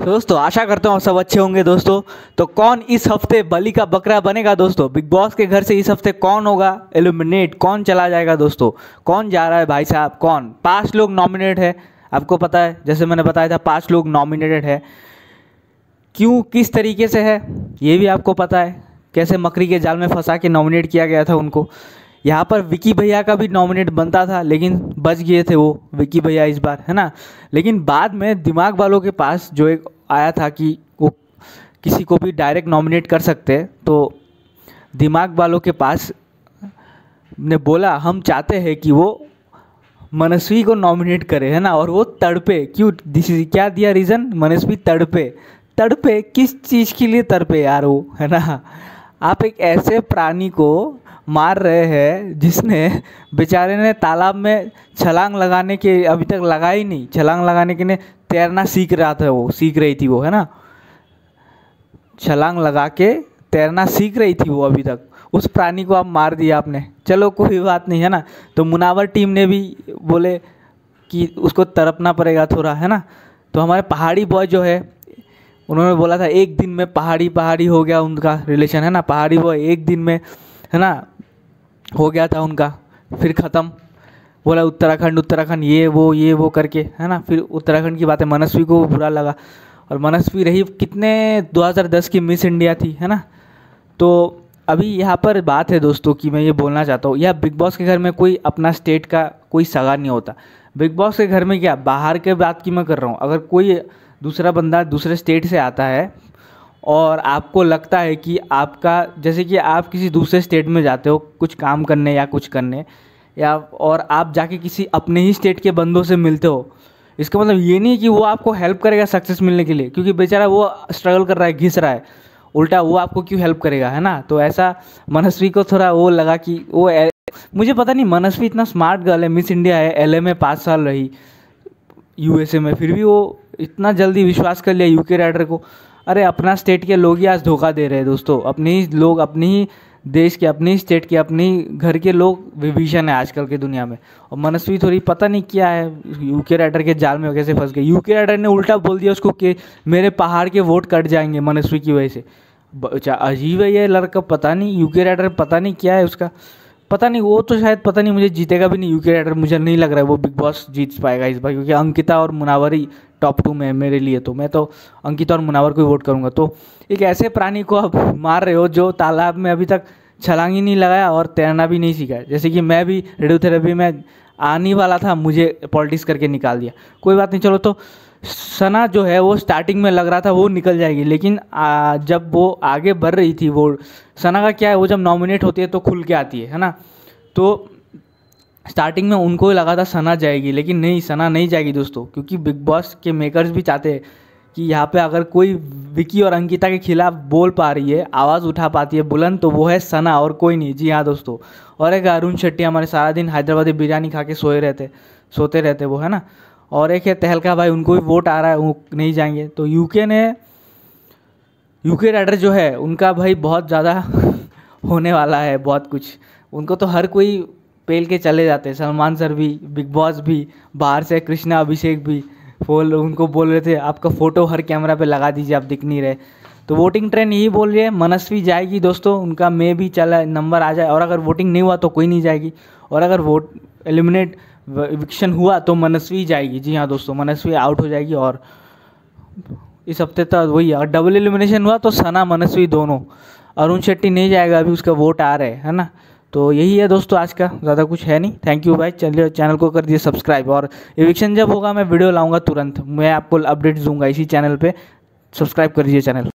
तो दोस्तों आशा करता हूँ सब अच्छे होंगे दोस्तों। तो कौन इस हफ्ते बलि का बकरा बनेगा दोस्तों? बिग बॉस के घर से इस हफ्ते कौन होगा एलिमिनेट, कौन चला जाएगा दोस्तों? कौन जा रहा है भाई साहब? कौन? 5 लोग नॉमिनेट है, आपको पता है, जैसे मैंने बताया था 5 लोग नॉमिनेटेड है। क्यों, किस तरीके से है ये भी आपको पता है, कैसे मकड़ी के जाल में फंसा के नॉमिनेट किया गया था उनको। यहाँ पर विकी भैया का भी नॉमिनेट बनता था लेकिन बच गए थे वो विकी भैया इस बार, है ना। लेकिन बाद में दिमाग वालों के पास जो एक आया था कि वो किसी को भी डायरेक्ट नॉमिनेट कर सकते, तो दिमाग वालों के पास ने बोला हम चाहते हैं कि वो मनस्वी को नॉमिनेट करे, है ना। और वो तड़पे, क्यों, क्या दिया रीज़न? मनस्वी तड़पे। तड़पे किस चीज़ के लिए तड़पे यार वो, है ना। आप एक ऐसे प्राणी को मार रहे हैं जिसने बेचारे ने तालाब में छलांग लगाने के अभी तक लगा ही नहीं, छलांग लगाने के लिए तैरना सीख रहा था, वो सीख रही थी वो, है ना। छलांग लगा के तैरना सीख रही थी वो अभी तक, उस प्राणी को आप मार दिया आपने। चलो कोई बात नहीं, है ना। तो मुनावर टीम ने भी बोले कि उसको तड़पना पड़ेगा थोड़ा, है ना। तो हमारे पहाड़ी बॉय जो है उन्होंने बोला था एक दिन में पहाड़ी हो गया उनका रिलेशन, है ना। पहाड़ी बॉय एक दिन में, है ना, हो गया था उनका, फिर ख़त्म। बोला उत्तराखंड ये वो करके, है ना। फिर उत्तराखंड की बातें मनस्वी को बुरा लगा, और मनस्वी रही कितने 2010 की मिस इंडिया थी, है ना। तो अभी यहाँ पर बात है दोस्तों कि मैं ये बोलना चाहता हूँ, यह बिग बॉस के घर में कोई अपना स्टेट का कोई सगा नहीं होता। बिग बॉस के घर में क्या, बाहर के बात की मैं कर रहा हूँ, अगर कोई दूसरा बंदा दूसरे स्टेट से आता है और आपको लगता है कि आपका, जैसे कि आप किसी दूसरे स्टेट में जाते हो कुछ काम करने या कुछ करने, या और आप जाके किसी अपने ही स्टेट के बंदों से मिलते हो, इसका मतलब ये नहीं कि वो आपको हेल्प करेगा सक्सेस मिलने के लिए, क्योंकि बेचारा वो स्ट्रगल कर रहा है, घिस रहा है, उल्टा वो आपको क्यों हेल्प करेगा, है ना। तो ऐसा मनस्वी को थोड़ा वो लगा कि वो मुझे पता नहीं, मनस्वी इतना स्मार्ट गर्ल है, मिस इंडिया है, LA में 5 साल रही, USA में, फिर भी वो इतना जल्दी विश्वास कर लिया यूके राइडर को। अरे अपना स्टेट के लोग ही आज धोखा दे रहे हैं दोस्तों, अपने ही लोग, अपनी ही देश के, अपनी स्टेट के, अपनी घर के लोग विभीषण है आजकल की दुनिया में। और मनस्वी थोड़ी पता नहीं क्या है, यूके राइडर के जाल में कैसे फंस गई। यूके राइडर ने उल्टा बोल दिया उसको कि मेरे पहाड़ के वोट कट जाएंगे मनस्वी की वजह से। अजीब है ये लड़का, पता नहीं यूके राइडर पता नहीं क्या है उसका, पता नहीं। वो तो शायद पता नहीं, मुझे जीतेगा भी नहीं यूके राइडर, मुझे नहीं लग रहा है वो बिग बॉस जीत पाएगा इस बार, क्योंकि अंकिता और मुनावर ही टॉप 2 में है मेरे लिए। तो मैं तो अंकिता और मुनावर को ही वोट करूंगा। तो एक ऐसे प्राणी को आप मार रहे हो जो तालाब में अभी तक छलांग ही नहीं लगाया और तैरना भी नहीं सीखा है। जैसे कि मैं भी रेडियोथेरेपी में आने वाला था, मुझे पॉलिटिक्स करके निकाल दिया। कोई बात नहीं, चलो। तो सना जो है वो स्टार्टिंग में लग रहा था वो निकल जाएगी, लेकिन जब वो आगे बढ़ रही थी, वो सना का क्या है, वो जब नॉमिनेट होती है तो खुल के आती है ना। तो स्टार्टिंग में उनको लगा था सना जाएगी, लेकिन नहीं, सना नहीं जाएगी दोस्तों, क्योंकि बिग बॉस के मेकर्स भी चाहते हैं कि यहाँ पे अगर कोई विकी और अंकिता के खिलाफ बोल पा रही है, आवाज़ उठा पाती है बुलंद, तो वो है सना और कोई नहीं। जी हाँ दोस्तों। और एक अरुण शेट्टी, हमारे सारा दिन हैदराबादी बिरयानी खा के सोते रहते वो, है ना। और एक है तहलका भाई, उनको भी वोट आ रहा है, वो नहीं जाएंगे। तो यूके राइडर जो है उनका भाई बहुत ज़्यादा होने वाला है, बहुत कुछ। उनको तो हर कोई पेल के चले जाते हैं, सलमान सर भी, बिग बॉस भी, बाहर से कृष्णा अभिषेक भी उनको बोल रहे थे आपका फ़ोटो हर कैमरा पे लगा दीजिए, आप दिख नहीं रहे। तो वोटिंग ट्रेंड यही बोल रही है, मनस्वी जाएगी दोस्तों, उनका मे भी चला नंबर आ जाए, और अगर वोटिंग नहीं हुआ तो कोई नहीं जाएगी, और अगर वोट एलिमिनेट इविक्शन हुआ तो मनस्वी जाएगी। जी हाँ दोस्तों, मनस्वी आउट हो जाएगी। और इस हफ्ते तक वही, अगर डबल एलिमिनेशन हुआ तो सना मनस्वी दोनों, अरुण शेट्टी नहीं जाएगा, अभी उसका वोट आ रहे है ना। तो यही है दोस्तों आज का, ज़्यादा कुछ है नहीं। थैंक यू भाई, चलिए चैनल को कर दिए सब्सक्राइब, और एविक्शन जब होगा मैं वीडियो लाऊंगा तुरंत, मैं आपको अपडेट्स दूंगा इसी चैनल पे। सब्सक्राइब कर दीजिए चैनल।